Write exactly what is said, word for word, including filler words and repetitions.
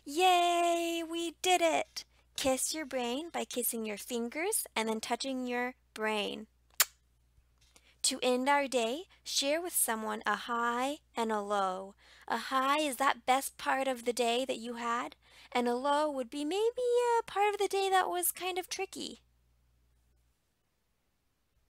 Yay, we did it! Kiss your brain by kissing your fingers and then touching your brain. To end our day, share with someone a high and a low. A high is that best part of the day that you had, and a low would be maybe a part of the day that was kind of tricky.